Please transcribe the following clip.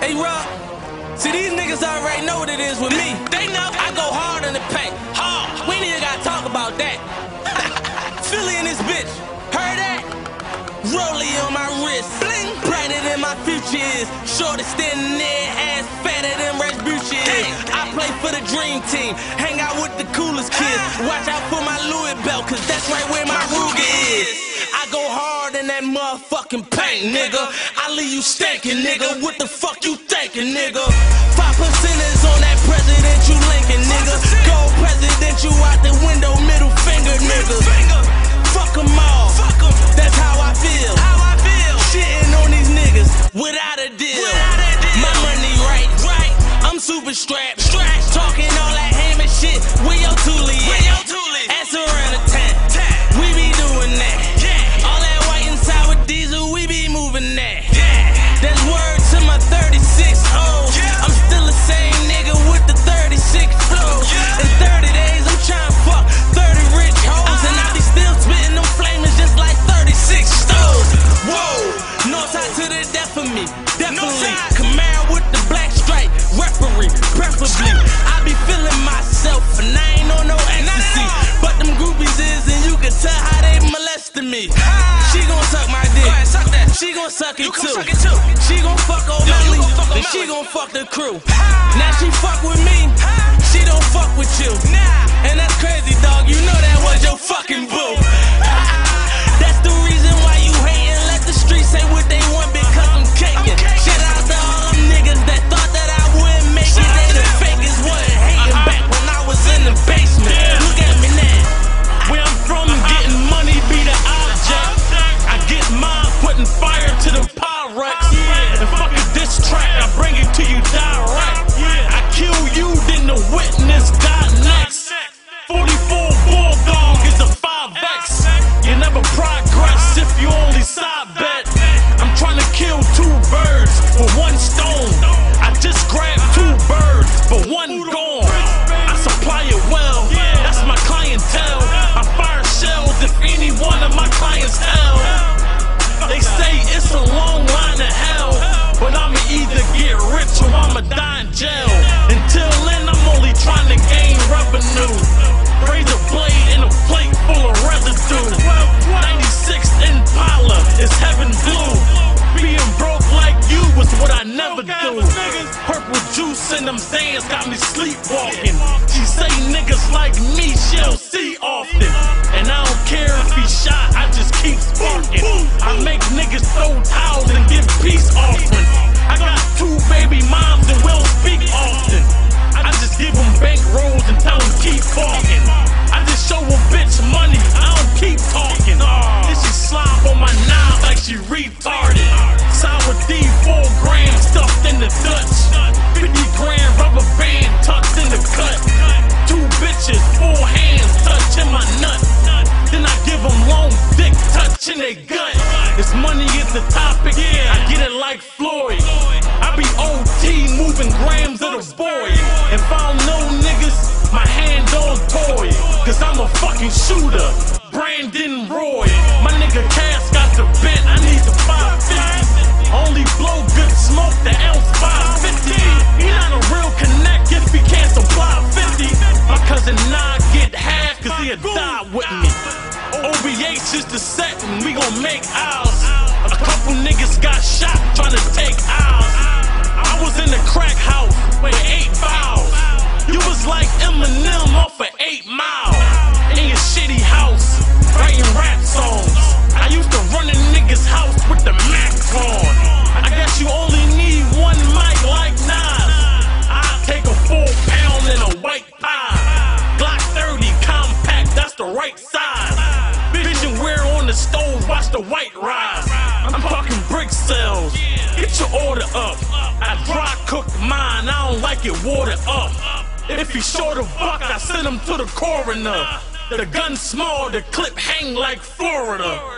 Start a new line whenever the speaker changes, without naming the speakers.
Hey, Rob, see, these niggas already know what it is with me. They know I go hard in the paint. Hard. We ain't even gotta talk about that. Philly in this bitch. Heard that? Rollie on my wrist. Bling. Brighter than my future is. Shorter standing there, ass fatter than Rasputia is. I play for the dream team. Hang out with the coolest kids. Watch out for my Louis belt, cause that's right where my Ruger is. I go hard in that motherfucking paint, nigga. I leave you stankin', nigga. What the fuck you thinkin', nigga? 5%ers on that presidential Lincoln, nigga. Gold presidential out the window, middle finger, nigga. Fuck 'em all. That's how I feel. Shitting on these niggas without a deal. My money right. I'm super strapped. Talking all that hammer shit. Where your toolie at? Ass around the town. We be doing that. All that white and sour diesel, we be moving that. That's word to my 36 hoes. I'm still the same nigga with the 36 flows. In 30 days, I'm trying to fuck 30 rich hoes. And I be still spitting them flamers just like 36 stoves. Whoa, Northside to the death of me. Definitely. Camaro with the black stripe. Referee, preferably. I be feeling myself and I ain't on no ecstasy. But them groupies is, and you can tell how they molesting me. She gon' suck my dick. She gon' suck it too. She gon' fuck old Melly, then she gon' fuck the crew. Now she fuck with me, she don't fuck with you. And that's crazy, dog. You know that was your fucking boo. That's the reason why you hatin'. Let the streets say what they want because I'm caking. Shout out to all them niggas that thought that I wouldn't make it. They the fakest wasn't hating back when I was in the basement. Look at me now.
Where I'm from, getting money be the object. I get mine, putting fire to the Pyrex. And fuck a diss track, I bring it to you direct. I kill you, then the witness got next. 44 Bulldog is a 5X. You never progress if you only side bet. I'm trying to kill 2 birds with 1 stone. I just grabbed 2 birds, but 1 gone. I supply it well, that's my clientele. I fire shells if any one of my clients tell. They say it's a long line to hell, but I'ma either get rich or I'ma die in jail. Until then, I'm only trying to gain revenue. Razor blade in a plate full of residue. 96 Impala is heaven blue. Being broke like you was what I never do. Purple juice in them sands got me sleepwalking. She say niggas like me she don't see often. And I don't care if he shot, I just keep sparking. I make niggas throw towels and give peace offerings. I got 2 baby moms and we'll speak often. I just give them bank rolls and tell them keep talking. I just show a bitch money, I don't keep talking. Then she slop on my knob like she retarded. Sour D, 4 grams stuffed in the Dutch. 50 grand rubber band tucked in the cut. 2 bitches, 4 hands touching my nut. Then I give them long dick touching their gut. This money is the topic, I get it like Floyd. I be OT moving grams of the boy. If I don't know niggas, my hand on toy. Cause I'm a fucking shooter, Brandon Roy. My nigga Cass got the bent, I need the 550. Only blow good smoke, the ounce 550. He not a real connect if he can't supply 50. My cousin Nah get half cause he'll die with me. OBH is the set and we gon' make ours. A couple niggas got shot trying to take ours. I was in the crack house with 8 valves. You was like Eminem off of 8 Mile. In your shitty house, writing rap songs. I used to run a nigga's house with the Mac on. I guess you only need 1 mic like Nas. I'll take a 4 pound and a white pie. Glock 30 compact, that's the right size. Vision wear on the stove, watch the white rise. I'm talking brick cells, get your order up. I dry cook mine, I don't like it watered up. If he short a buck, I send him to the coroner. The gun small, the clip hang like Florida.